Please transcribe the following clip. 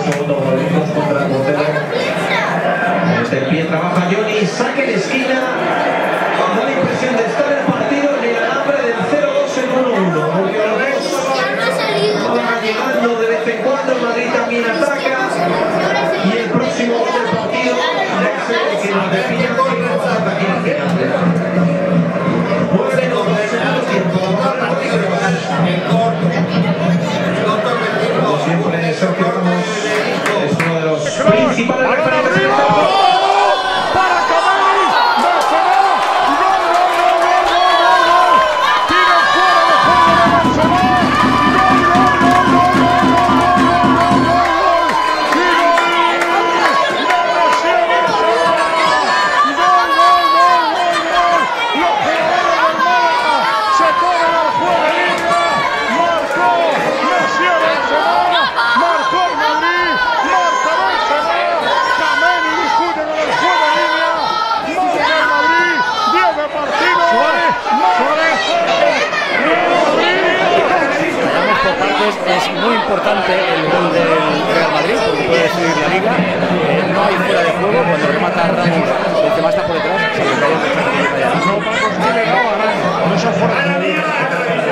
segundo gol, 2 contra Cordero. Desde el pie trabaja Johnny, saque de esquina. Da la impresión de estar el partido en el alambre del 0-2 en 1-1. Porque los dos van llegando de vez en cuando, Madrid también ataca. Y el próximo gol del partido ya sé que nos define con la batalla aquí al final. Mueve los dos segundos tiempo. Como siempre, Sergio Ramos es uno de los principales referentes del campo. Es muy importante el gol del Real Madrid porque puede decidir la liga. No hay fuera de juego. Cuando remata Ramos, el que más está por detrás, se le cae el no son fuera de la liga.